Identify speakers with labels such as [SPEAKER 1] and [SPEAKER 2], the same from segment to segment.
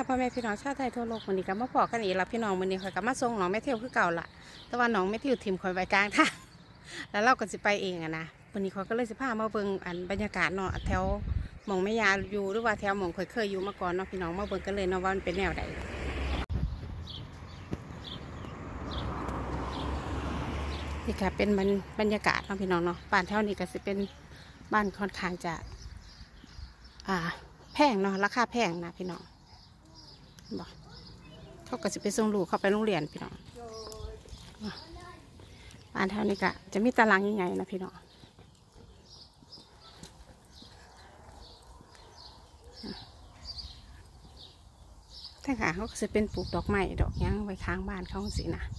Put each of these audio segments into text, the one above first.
[SPEAKER 1] พ่อแม่พี่น้องชาวไทยทั่วโลกวันนี้ก็มาพอกันอีกแล้วพี่น้องวันนี้ข่อยก็มาส่งน้องแม่เที่ยวคือเก่าละแต่ว่าน้องแม่เที่ยวทิมข่อยไว้กลางทางแล้วเราก็สิไปเองอะนะวันนี้ข่อยก็เลยสิพามาเบิ่งอันบรรยากาศเนาะแถวหม่องแม่ยาอยู่หรือว่าแถวหม่องข่อยเคยอยู่มาก่อนเนาะพี่น้องมาเบิ่งกันเลยเนาะว่ามันเป็นแนวใดนี่ค่ะเป็นบรรยากาศเนาะพี่น้องเนาะบ้านแถวนี้ก็สิเป็นบ้านค่อนข้างจะแพงเนาะราคาแพงนะพี่น้องบอกเขาก็จะไปส่งลูกเขาไปโรงเรียนพี่น้องบ้านแถวนี้ก็จะมีตารางใหญ่ๆนะพี่น้องถ้าค่ะเขาก็จะเป็นปลูกดอกไม้ดอกยั้งไว้ข้างบ้านเขาสินะ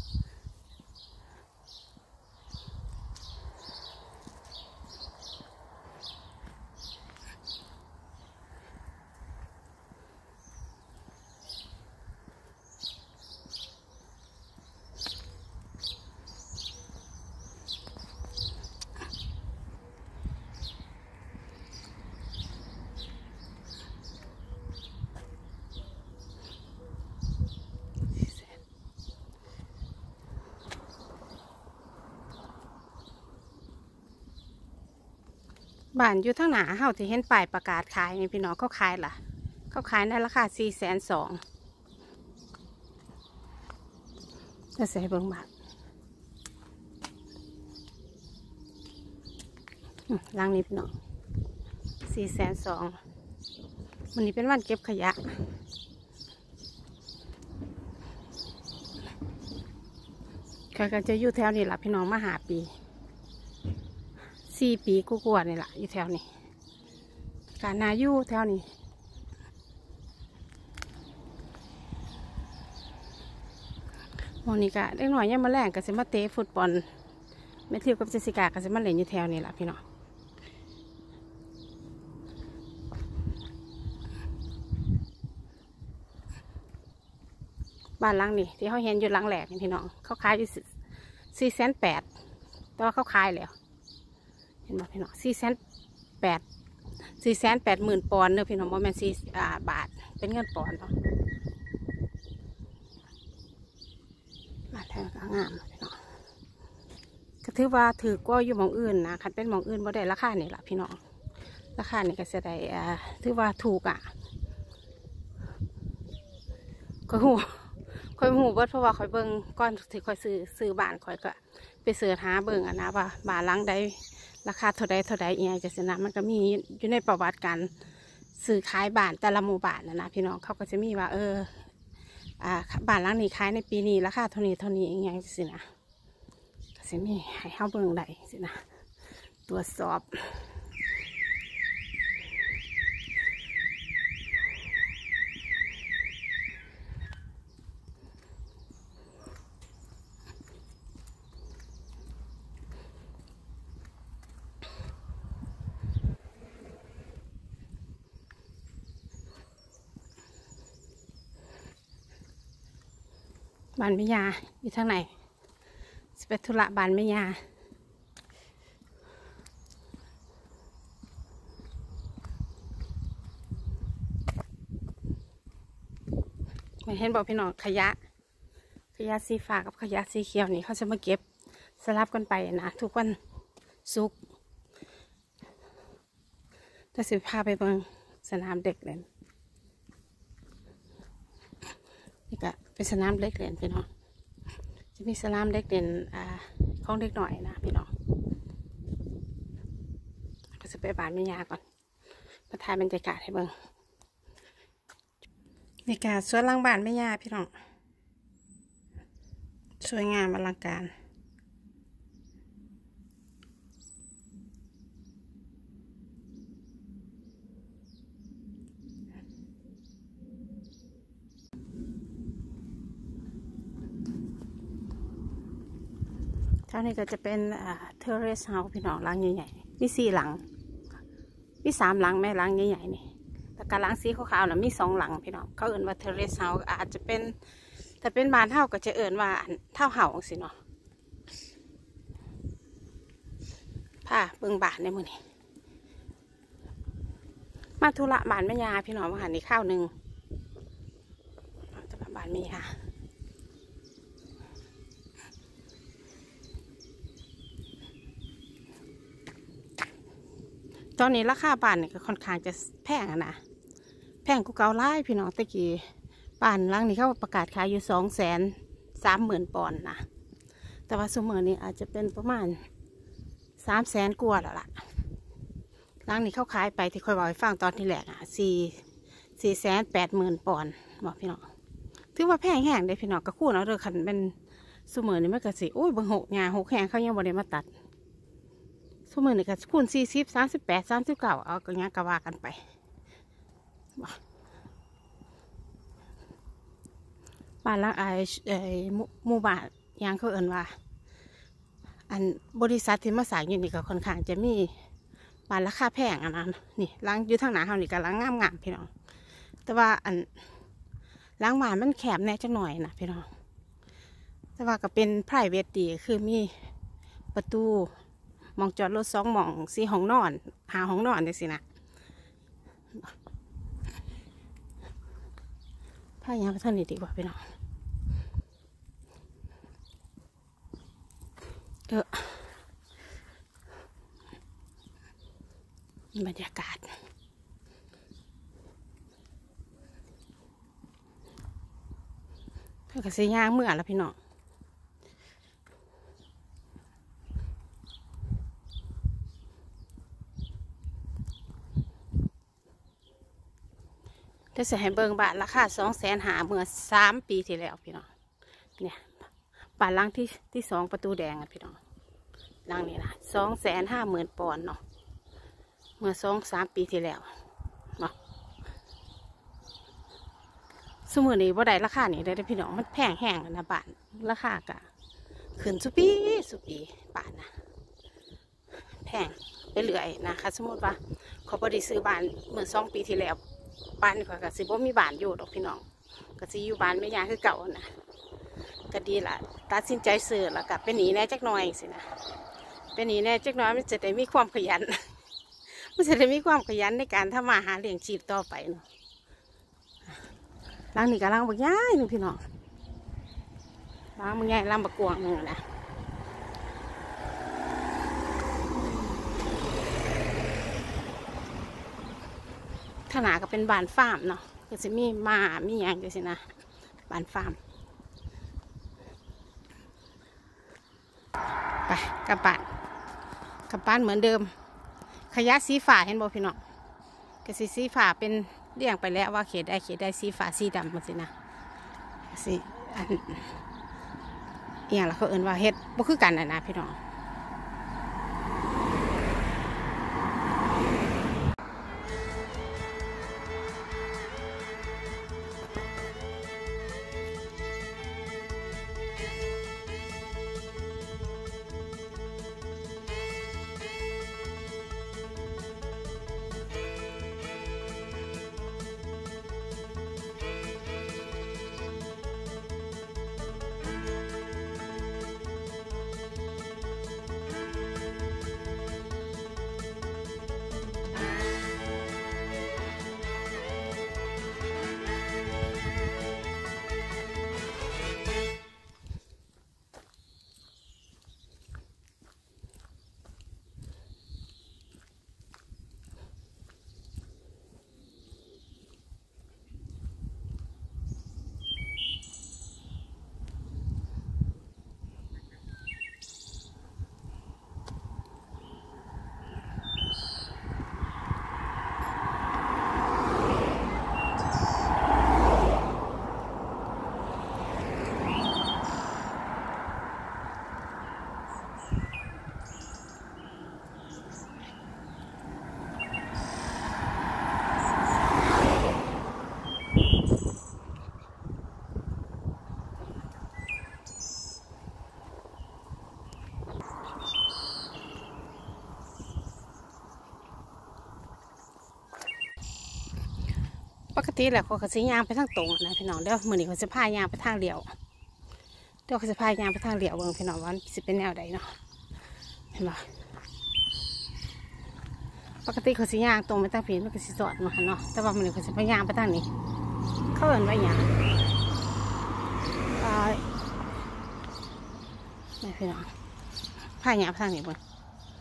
[SPEAKER 1] บ้านอยู่ทั้งหนาเฮาที่เห็นป้ายประกาศขายนี่พี่น้องเขาขายล่ะเขาขายในราคา420,000จะใส่เบิ่งบาทหลังนี้พี่น้อง420,000วันนี้เป็นวันเก็บขยะก็จะอยู่แถวนี้ล่ะพี่น้องมา5 ปี4 ปีกว่าๆนี่แหละอยู่แถวนี้การนาอยู่แถวนี้วันนี้ก็เล็กหน่อยเนี่ยมาแรงก็จะมาเตะฟุตบอลแมทธิวกับเจสสิก้าก็จะมาเล่นอยู่แถวนี้แหละพี่น้องบ้านหลังนี่ที่เขาเห็นอยู่หลังแหลกนี่พี่น้องเขาขายอยู่480,000แต่ว่าเขาขายแล้วเห็นไหมพี่น้อง480,000 ปอนด์เนอะพี่น้องว่าแม่นบาทเป็นเงินปอนด์เนาะมาแทนก็งามพี่น้องก็ถือว่าถือกว่าอยู่หม่องอื่นนะคันเป็นหม่องอื่นบ่ได้ราคานี่แหละพี่น้องราคานี่ก็จะได้ถือว่าถูกก็หูค่อยหูเบิดเพราะว่าค่อยเบิ่งก่อนที่ค่อยซื้อบ้านค่อยก็ไปเสิร์ชหาเบิ่งนะว่าบ้านหลังใดราคาเท่าใดอีกจะสนะมันก็มีอยู่ในประวัติการซื้อขายบ้านแต่ละหมู่บ้านนะพี่น้องเขาก็จะมีว่าบ้านหลังนี้ขายในปีนี้ราคาเท่านี้อย่างเงี้ยสินะก็จะมีให้เข้าเบิ่งได้สินะตรวจสอบบ้านแม่ยาอยู่ทางไหนสเปตุระบ้านแม่ยาเห็นบอกพี่น้องขยะสีฟ้ากับขยะสีเขียวนี่เขาจะมาเก็บสลับกันไปนะทุกวันศุกร์จะสิพาไปเบิ่งสนามเด็กเล่นนี่ก็เป็นสนามเด็กเล่นพี่น้องจะมีสนามเด็กเล่นของเด็กหน่อยนะพี่น้องก็จะไปบ้านแม่ยาก่อนมาถ่ายบรรยากาศให้เบิ่งนี่ค่ะสวนหลังบ้านแม่ยาพี่น้องสวยงามอลังการเท่านี้ก็จะเป็นเทอร์เรสเฮาส์พี่น้องหลังใหญ่ๆมี4 หลังมี3 หลังแม่หลังใหญ่ๆนี่แต่การหลังสีขาวๆน่ะมี2 หลังพี่น้องเขาเอิ่นว่าเทอร์เรสเฮาส์อาจจะเป็นแต่เป็นบ้านเฮาก็จะเอิ่นว่าเท่าเห่าสิเนาะผ้าเบิ่งบ้านในมือนี้มาธุระบ้านแม่ยาพี่น้องมาหาในข้าวหนึ่งมีค่ะตอนนี้ราคาบ้านเนี่ยก็ค่อนข้างจะแพงนะแพงกว่าเก่าหลายพี่น้องตะกี้บ้านหลังนี้เขาประกาศขายอยู่230,000 ปอนด์นะแต่ว่าซุมื้อนี้อาจจะเป็นประมาณ300,000 กว่าแล้วล่ะหลังนี้เขาขายไปที่ค่อยบอกให้ฟังตอนที่แรก480,000 ปอนด์บอกพี่น้องถือว่าแพงแห้งได้พี่น้องก็คู่เนาะเด้อคันเป็นซุมื้อนี้มันก็สิโอ้ยบางหกแห้งเขายังบ่ได้มาตัดซุมื้อนี้ก็คูณ40 38 39เอาก็ยังก็ว่ากันไปบ้านละหมู่บ้านยังเขาเอิ้นว่าอันบริษัทที่มาสร้างอยู่นี่ก็ค่อนข้างจะมีบ้านราคาแพงอันนั้นนี่หลังอยู่ทางหน้าเฮานี่ก็หลังงามๆพี่น้องแต่ว่าอันหลังบ้านมันแคบแน่จักหน่อยนะพี่น้องแต่ว่าก็เป็น private ดีคือมีประตูมองจอดรถ2หม่อง4ห้องนอน5ห้องนอนจังซี่นะพายังไปทางนี้ดีกว่าพี่น้องบรรยากาศก็สิย่างเมื่อแล้วพี่น้องได้เสียให้เบิ่งบ้านราคา250,000เมื่อ3 ปีที่แล้วพี่น้องเนี่ยบ้านหลังที่2ประตูแดงอ่ะพี่น้องหลังนี้นะ250,000 ปอนด์เนาะเมื่อ2-3 ปีที่แล้วเนาะสมมุตินี้บ่ได้ราคานี่ได้พี่น้องมันแพงแห้งนะบ้านราคากะขึ้นสุปีบ้านนะแพงไปเรื่อยนะคะสมมติว่าเขาบ่ได้ซื้อบ้านเมื่อ2 ปีที่แล้วบ้านเขาก็สิบ่มีบ้านอยู่ดอกพี่น้องก็สิอยู่บ้านไม่ยากคือเก่านะก็ดีละตัดสินใจซื้อแล้วก็เป็นหนี้แน่จักหน่อยสินะเป็นหนี้แน่จักหน่อยมันจะได้มีความขยันมันจะได้มีความขยันในการทำมาหาเลี้ยงชีพต่อไปเนาะล้างนี่ก็ล้างบักย่ายนึงพี่น้องล้างบักย่ายล้างบักกวางนึงนะขนาดก็เป็นบ้านฟาร์มเนาะก็จะมีหมามีอย่างเดียวสินะบ้านฟาร์มไปกลับบ้านเหมือนเดิมขยะสีฟ้าเห็นบ่พี่น้องก็สีฟ้าเป็นเรียงไปแล้วว่าเขตได้สีฟ้าสีดำมันสินะสีอันอย่างละเขาเอิ้นว่าเฮ็ดบ่คือกันนะพี่น้องปกติแหละเขาก็สิย่างไปทางตรงนะพี่น้องเดี๋ยวมื้อนี้เขาจะพายางไปทางเดียวเดี๋ยวเขาจะพายางไปทางเดียวเบิ่งพี่น้องว่าสิเป็นแนวใดเนาะเห็นบ่ปกติเขาสิย่างตรงไปทางผีมันก็สิสอดเนาะแต่ว่ามื้อนี้เขาจะพายางไปทางนี้เขาเอิ้นว่าหยังพี่น้องผ้าหยาบทางนี้บน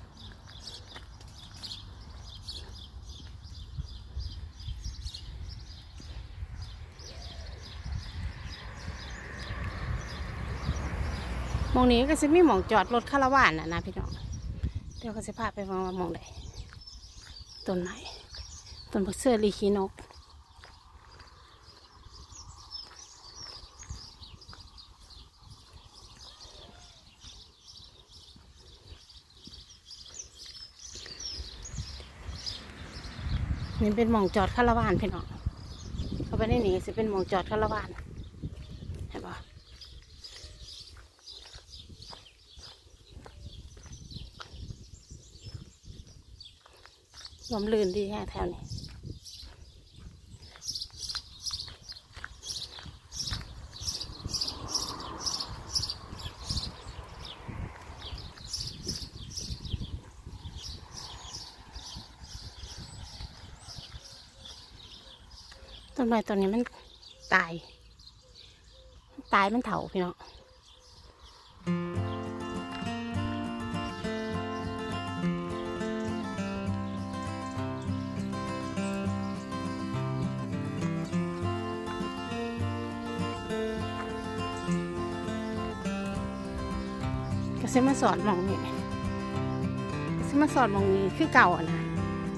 [SPEAKER 1] มองนี้ก็จะมีหมองจอดรถคาราวานนะพี่น้องเดี๋ยวก็จะพาไปมองใดต้นไม้ต้นบักเสือลีขีนกนี่เป็นหมองจอดคาราวานพี่น้องเข้าไปในนี้จะเป็นหมองจอดคาราวานเห็นปะลมลื่นดีแค่แถวนี้ต้นไม้ต้นนี้มันตายมันเถาพี่น้องก็ซื้อมาสอนมองนี่ซื้อมาสอนมองนี้คือเก่าอ่ะนะ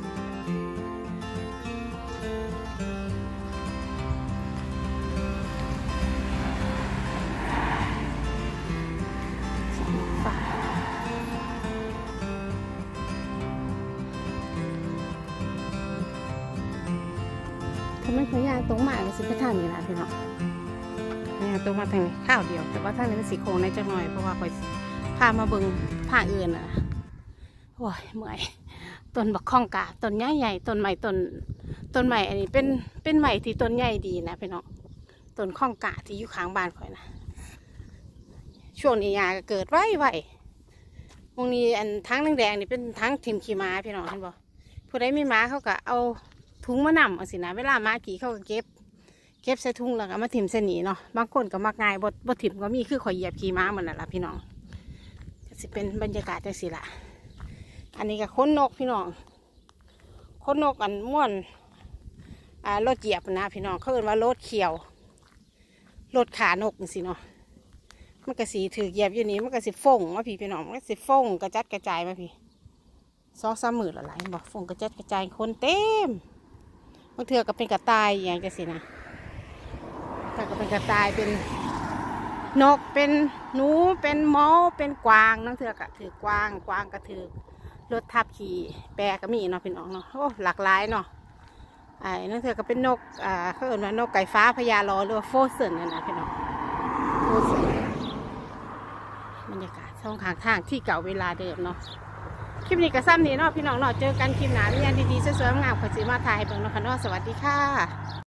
[SPEAKER 1] ถ้ามันขยายตรงมาก็สิไปทางนี้นะพี่น้องนี่ตรงมาทางนี้ข้าวเดียวแต่ว่าทางนี้มันสีโค้งในจังหน่อยเพราะว่าคอยพามาเบิ่งผ้าอื่นอ่ะโอ้ยเมื่อยต้นบักข้องกาต้นใหญ่ต้นใหม่ต้นใหม่อันนี้เป็นใหม่ที่ต้นใหญ่ดีนะพี่น้องต้นข้องกาที่อยู่ข้างบ้านคอยนะช่วงนี้ยาเกิดไววงนี้อันทั้งแดงๆนี่เป็นทั้งทิมขี้ม้าพี่น้องเห็นบ่ผู้ใดมีม้าเขาก็เอาถุงมะนำเอาสินะเวลาม้าขี่เขาก็เก็บใส่ถุงแล้วก็มาถิ่มเส้นนี้เนาะบางคนก็มักง่ายบ่ถิ่มก็มีคือข่อยเหยียบขี่ม้าเหมือนนั่นแหละพี่น้องก็จะเป็นบรรยากาศจังสิละอันนี้ก็ค้นนกพี่น้องค้นนกอันม่วนรถเหยียบนะพี่น้องเขาเรียกว่ารถเขียวรถขานกสิเนาะมันก็สีถือเหยียบอยู่นี้มันก็สิฟงมาพี่น้องมันก็สิฟงกระจัดกระจายมาพี่2-3 มื้อละหลายบอกฟงกระจัดกระจายคนเต็มบางเถื่อก็เป็นกระต่ายอย่างจะสินะถ้าก็เป็นกระต่ายเป็นนกเป็นหนูเป็นหมอเป็นกวางนั่งเถื่อก็ถือกวางก็ถือรถทับขี่แปรก็มีเนาะพี่น้องเนาะโอ้หลากหลายเนาะนั่นเถื่อก็เป็นนกเขาเรียกว่านกไก่ฟ้าพญาลอหรือว่าโฟเซนนะพี่น้องโฟเซนบรรยากาศช่องทางที่เก่าเวลาเดิมเนาะคลิปนี้ก็ซ้ำนี้เนาะพี่น้องเนาะเจอกันคลิปหน้ามีอันดีๆสวยๆงามๆขอสีมาถ่ายให้เบิ่งเนาะค่ะเนาะสวัสดีค่ะ